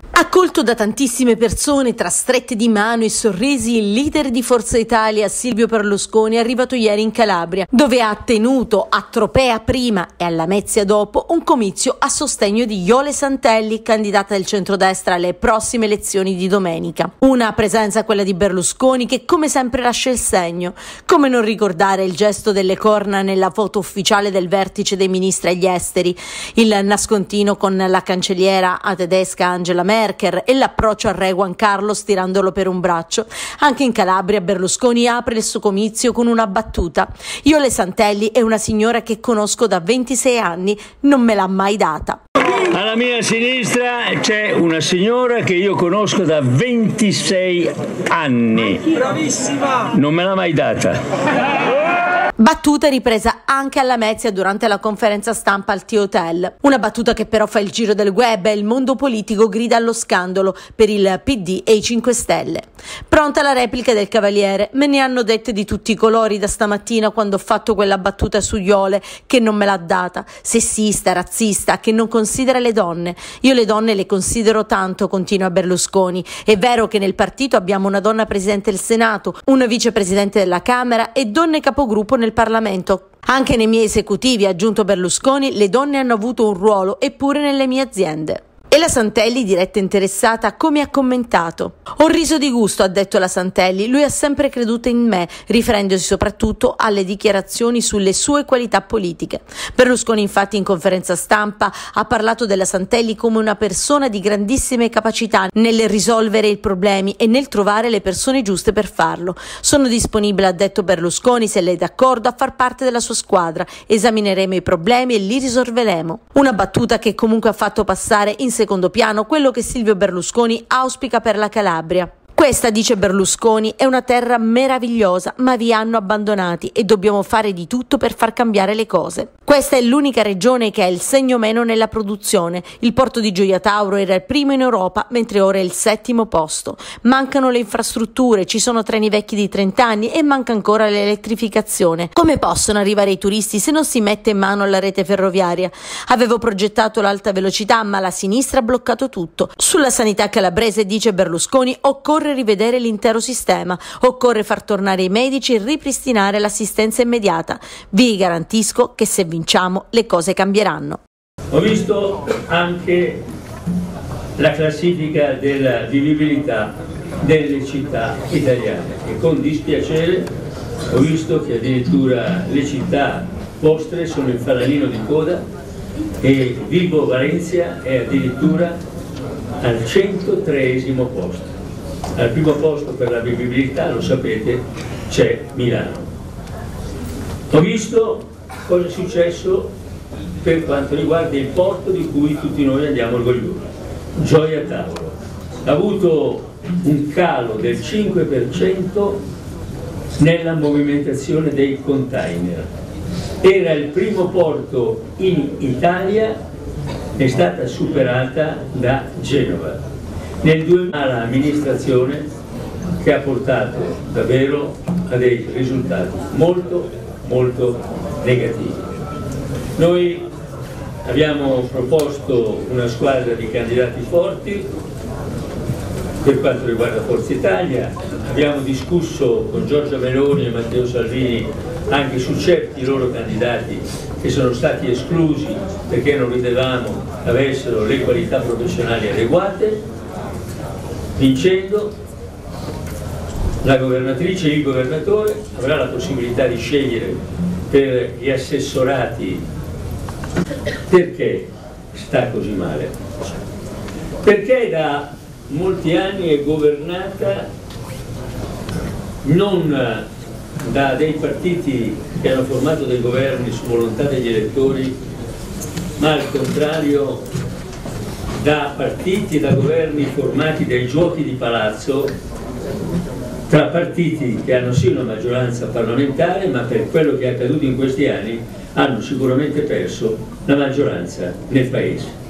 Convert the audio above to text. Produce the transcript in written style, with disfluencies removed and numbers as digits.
Accolto da tantissime persone tra strette di mano e sorrisi, il leader di Forza Italia Silvio Berlusconi è arrivato ieri in Calabria, dove ha tenuto a Tropea prima e a Lamezia dopo un comizio a sostegno di Jole Santelli, candidata del centrodestra alle prossime elezioni di domenica. Una presenza, quella di Berlusconi, che come sempre lascia il segno. Come non ricordare il gesto delle corna nella foto ufficiale del vertice dei ministri agli esteri, il nascontino con la cancelliera tedesca Angela Merkel e l'approccio a re Juan Carlos tirandolo per un braccio. Anche in Calabria Berlusconi apre il suo comizio con una battuta: Jole Santelli è una signora che conosco da 26 anni, non me l'ha mai data. Alla mia sinistra c'è una signora che io conosco da 26 anni, bravissima, non me l'ha mai data. Battuta ripresa anche a Lamezia durante la conferenza stampa al T-Hotel. Una battuta che però fa il giro del web e il mondo politico grida allo scandalo per il PD e i 5 Stelle. Pronta la replica del Cavaliere: me ne hanno dette di tutti i colori da stamattina quando ho fatto quella battuta su Jole che non me l'ha data, sessista, razzista, che non considera le donne. Io le donne le considero tanto, continua Berlusconi. È vero che nel partito abbiamo una donna presidente del Senato, una vicepresidente della Camera e donne capogruppo nel Parlamento. Anche nei miei esecutivi, ha aggiunto Berlusconi, le donne hanno avuto un ruolo, eppure nelle mie aziende. E la Santelli, diretta interessata, come ha commentato: ho riso di gusto, ha detto la Santelli, lui ha sempre creduto in me, riferendosi soprattutto alle dichiarazioni sulle sue qualità politiche. Berlusconi infatti in conferenza stampa ha parlato della Santelli come una persona di grandissime capacità nel risolvere i problemi e nel trovare le persone giuste per farlo. Sono disponibile, ha detto Berlusconi, se lei è d'accordo, a far parte della sua squadra, esamineremo i problemi e li risolveremo. Una battuta che comunque ha fatto passare in secondo piano quello che Silvio Berlusconi auspica per la Calabria. Questa, dice Berlusconi, è una terra meravigliosa, ma vi hanno abbandonati e dobbiamo fare di tutto per far cambiare le cose. Questa è l'unica regione che ha il segno meno nella produzione. Il porto di Gioia Tauro era il primo in Europa, mentre ora è il 7° posto. Mancano le infrastrutture, ci sono treni vecchi di 30 anni e manca ancora l'elettrificazione. Come possono arrivare i turisti se non si mette in mano alla rete ferroviaria? Avevo progettato l'alta velocità, ma la sinistra ha bloccato tutto. Sulla sanità calabrese, dice Berlusconi, occorre rivedere l'intero sistema, occorre far tornare i medici e ripristinare l'assistenza immediata. Vi garantisco che se vinciamo le cose cambieranno. Ho visto anche la classifica della vivibilità delle città italiane e con dispiacere ho visto che addirittura le città vostre sono il fanalino di coda e Vibo Valencia è addirittura al 103° posto. Al primo posto per la vivibilità, lo sapete, c'è Milano. Ho visto cosa è successo per quanto riguarda il porto di cui tutti noi andiamo orgogliosi. Gioia Tauro ha avuto un calo del 5% nella movimentazione dei container. Era il primo porto in Italia, è stata superata da Genova. Nel 2000 l'amministrazione che ha portato davvero a dei risultati molto negativi. Noi abbiamo proposto una squadra di candidati forti per quanto riguarda Forza Italia, abbiamo discusso con Giorgia Meloni e Matteo Salvini anche su certi loro candidati che sono stati esclusi perché non ritenevamo avessero le qualità professionali adeguate. Vincendo, la governatrice e il governatore avrà la possibilità di scegliere per gli assessorati. Perché sta così male? Perché da molti anni è governata non da dei partiti che hanno formato dei governi su volontà degli elettori, ma al contrario da partiti e da governi formati dai giochi di palazzo tra partiti che hanno sì una maggioranza parlamentare, ma per quello che è accaduto in questi anni hanno sicuramente perso la maggioranza nel Paese.